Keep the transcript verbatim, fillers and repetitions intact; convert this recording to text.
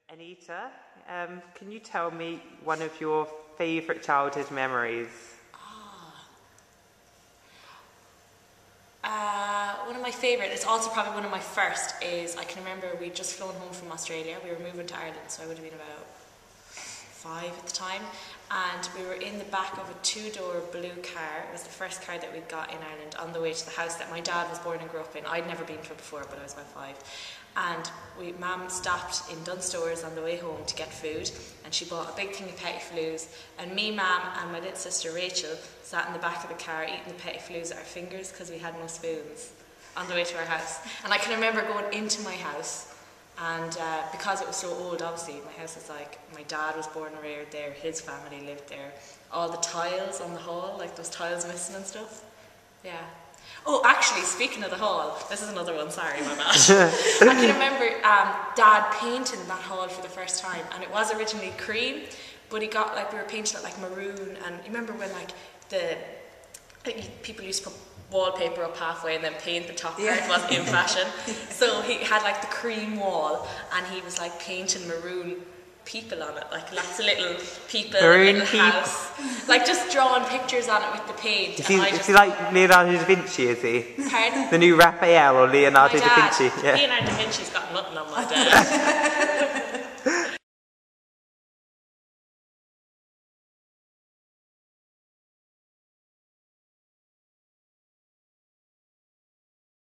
Anita, um, can you tell me one of your favourite childhood memories? Uh, one of my favourite, it's also probably one of my first, is I can remember we'd just flown home from Australia. We were moving to Ireland, so I would have been about five at the time, and we were in the back of a two-door blue car. It was the first car that we got in Ireland on the way to the house that my dad was born and grew up in. I'd never been to it before, but I was about five. And we, Mum stopped in Dunstores on the way home to get food, and she bought a big thing of petit flus, and me, Mum and my little sister Rachel sat in the back of the car eating the petit flus with our fingers because we had no spoons on the way to our house. And I can remember going into my house, and uh, because it was so old, obviously my house is like, my dad was born and reared there, his family lived there, all the tiles on the hall, like those tiles missing and stuff. Yeah. Oh, actually, speaking of the hall, this is another one, sorry, my bad. I can remember um, Dad painting that hall for the first time, and it was originally cream, but he got, like, we were painting it like maroon, and you remember when, like, the like, people used to put wallpaper up halfway and then paint the top part, yeah. It wasn't in fashion. So he had, like, the cream wall, and he was, like, painting maroon people on it, like lots of little people in the house, like just drawing pictures on it with the paint. Is he, and I is just, he like Leonardo da Vinci, is he? Pardon? The new Raphael or Leonardo da Vinci? Yeah. Leonardo da Vinci's got nothing on my dad.